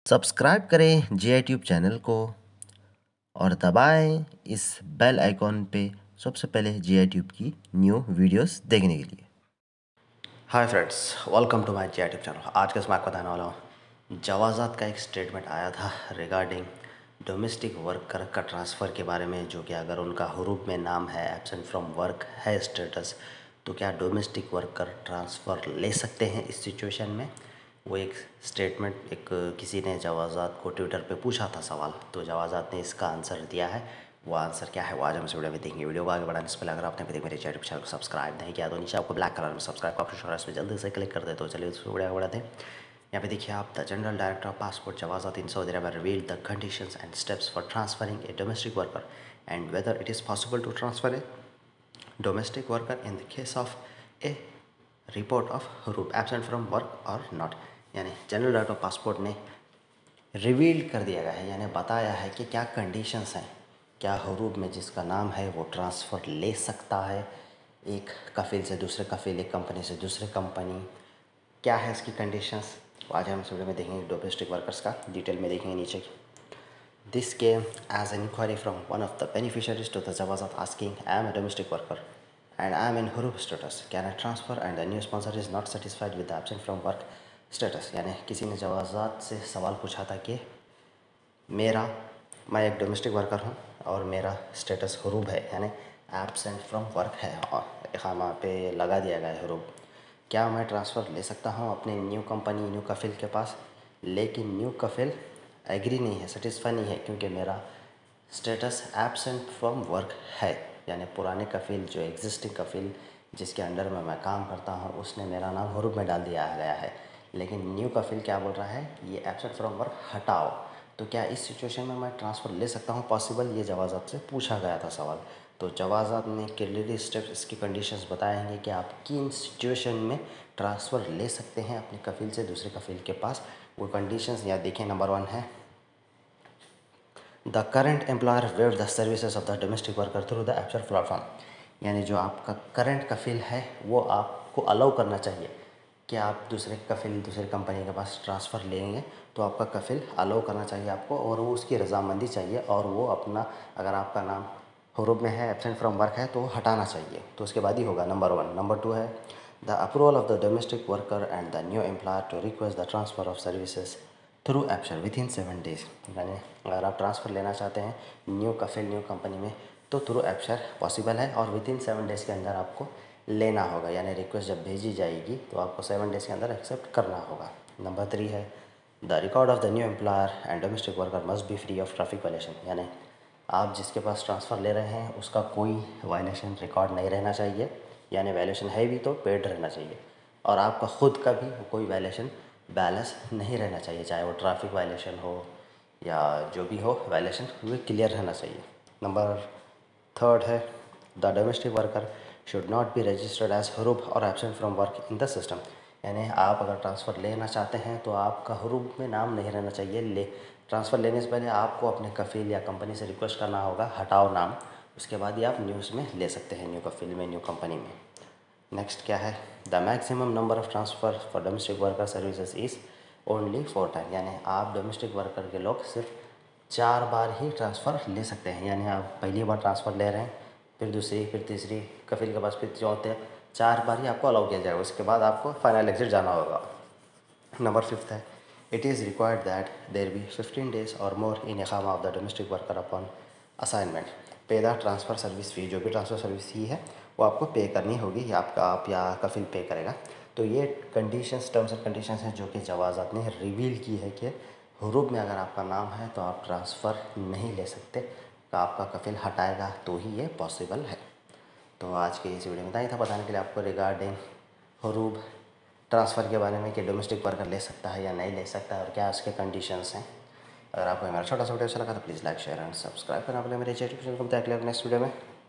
Subscribe करें जी Tube channel को और दबाएं इस बेल आइकॉन पे सबसे पहले जी ट्यूब की न्यू वीडियोस देखने के लिए। Hi friends, welcome to my G Tube channel. आज के इसमें आपको बताने वाला हूँ जवाजात का एक स्टेटमेंट आया था रिगार्डिंग डोमेस्टिक वर्कर का ट्रांसफ़र के बारे में, जो कि अगर उनका हरूफ में नाम है, एब्सेंट फ्रॉम वर्क है स्टेटस, तो क्या डोमेस्टिक वर्कर ट्रांसफ़र ले सकते हैं इस सिचुएशन में। वो एक स्टेटमेंट किसी ने जवाजात को ट्विटर पे पूछा था सवाल, तो जवाजात ने इसका आंसर दिया है। वो आंसर क्या है वो आज हम इस वीडियो में देखेंगे। वीडियो को आगे बढ़ाने से पहले अगर आपने अभी तक मेरे यूट्यूब चैनल को सब्सक्राइब नहीं किया तो नीचे आपको ब्लैक कलर में सब्सक्राइब का ऑप्शन इस पर जल्दी से क्लिक कर दे। तो चलिए इस वीडियो को बढ़ाते हैं। यहाँ पे देखिए आप, the general director of passport Jawazat in Saudi Arabia revealed the conditions and steps for transferring a domestic worker and whether it is possible to transfer a domestic worker in the case of a report of हरूफ absent from work और not. यानी general director of passport ने reveal कर दिया गया है, यानी बताया है कि क्या कंडीशंस हैं, क्या हरूफ में जिसका नाम है वो ट्रांसफ़र ले सकता है एक कफ़ील से दूसरे कफ़ील, एक कंपनी से दूसरे कंपनी, क्या है इसकी कंडीशंस। आज हम इस वीडियो में देखेंगे डोमेस्टिक वर्कर्स का डिटेल में देखेंगे नीचे। This came as an inquiry from one of the beneficiaries to the Jawazat asking, I am a domestic worker and I am in Huruf status. Can I transfer? And the new sponsor is not satisfied with the absent from work status. यानी किसी ने जवाजात से सवाल पूछा था कि मैं एक डोमेस्टिक वर्कर हूँ और मेरा स्टेटस हरूफ है, यानी एब्सेंट फ्रॉम वर्क है और इकामा पे लगा दिया गया है हरूफ। क्या मैं ट्रांसफ़र ले सकता हूँ अपने न्यू कंपनी, न्यू कफ़ील के पास। लेकिन न्यू कफ़ील एग्री नहीं है, सेटिस्फाई नहीं है, क्योंकि मेरा स्टेटस एब्सेंट फ्रॉम वर्क है। यानी पुराने कफ़ील, जो एग्जिस्टिंग कफ़ील जिसके अंडर में मैं काम करता हूँ, उसने मेरा नाम हरूफ में डाल दिया गया है। लेकिन न्यू कफ़ील क्या बोल रहा है, ये एब्सेंट फ्रॉम वर्क हटाओ। तो क्या इस सिचुएशन में मैं ट्रांसफ़र ले सकता हूँ पॉसिबल, ये जवाजात से पूछा गया था सवाल। तो जवाजात ने क्लियरली स्टेप्स, इसकी कंडीशंस बताएंगे कि आप किन सिचुएशन में ट्रांसफ़र ले सकते हैं अपने कफ़ील से दूसरे कफ़ील के पास। वो कंडीशंस यहाँ देखें। नंबर 1 है, the current employer waive the services of the domestic worker through the Absher platform. यानी जो आपका करंट कफ़ील है वो आपको अलाउ करना चाहिए कि आप दूसरे कफ़ील, दूसरे कंपनी के पास ट्रांसफ़र लेंगे तो आपका कफ़ील अलाउ करना चाहिए आपको, और वो उसकी रजामंदी चाहिए, और वो अपना, अगर आपका नाम हरूफ में है, एब्सेंट फ्रॉम वर्क है, तो हटाना चाहिए, तो उसके बाद ही होगा। नंबर 1। नंबर 2 है, the approval of the domestic worker and the new employer to request the transfer of services through Absher within 7 days. यानी अगर आप ट्रांसफ़र लेना चाहते हैं न्यू कफ़ील, न्यू कंपनी में, तो थ्रू एब्सेंट पॉसिबल है, और विद इन 7 डेज़ के अंदर आपको लेना होगा। यानी रिक्वेस्ट जब भेजी जाएगी तो आपको 7 डेज़ के अंदर एक्सेप्ट करना होगा। नंबर 3 है, the record of the new employer and domestic worker must be free of traffic violation. यानी आप जिसके पास ट्रांसफ़र ले रहे हैं उसका कोई वायलेशन रिकॉर्ड नहीं रहना चाहिए, यानी वायलेशन है भी तो पेड रहना चाहिए, और आपका ख़ुद का भी कोई वायलेशन बैलेंस नहीं रहना चाहिए, चाहे वो ट्रैफिक वायलेशन हो या जो भी हो वायलेशन, वो क्लियर रहना चाहिए। नंबर 3 है, the domestic worker should not be registered as हरूफ और absent from work in the system. यानी आप अगर ट्रांसफ़र लेना चाहते हैं तो आपका हरूफ में नाम नहीं रहना चाहिए। ट्रांसफ़र लेने से पहले आपको अपने कफ़ील या कंपनी से रिक्वेस्ट करना होगा, हटाओ नाम, उसके बाद ही आप न्यूज़ में ले सकते हैं, न्यू कफ़ील में, न्यू कंपनी में। नेक्स्ट क्या है, the maximum number of transfer for domestic worker services is only 4 time. यानी आप डोमेस्टिक वर्कर के लोग सिर्फ 4 बार ही ट्रांसफ़र ले सकते हैं। यानी आप पहली बार ट्रांसफ़र ले रहे हैं, फिर दूसरी, फिर तीसरी कफ़ील के पास, फिर चौथे, 4 बार ही आपको अलाउ किया जाएगा, उसके बाद आपको फाइनल एग्जिट जाना होगा। नंबर 5 है, it is required that there be 15 days और मोर इन इकामा of the domestic worker upon assignment. Pay the transfer service fee. जो भी ट्रांसफ़र सर्विस फ़ी है वो आपको पे करनी होगी, या आप या कफ़ील पे करेगा। तो ये कंडीशंस, टर्म्स एंड कंडीशंस हैं जो कि जवाजात ने रिवील की है कि हरूफ में अगर आपका नाम है तो आप ट्रांसफ़र नहीं ले सकते, तो आपका कफ़ील हटाएगा तो ही ये पॉसिबल है। तो आज के इस वीडियो में इतना ही था बताने के लिए आपको रिगार्डिंग हरूफ ट्रांसफ़र के बारे में कि डोमेस्टिक वर्कर ले सकता है या नहीं ले सकता है और क्या उसके कंडीशंस हैं। अगर आपको हमारा छोटा सा वीडियो अच्छा लगा तो please like, share and subscribe करना। अपने मेरे यूट्यूब चैनल को नेक्स्ट वीडियो में।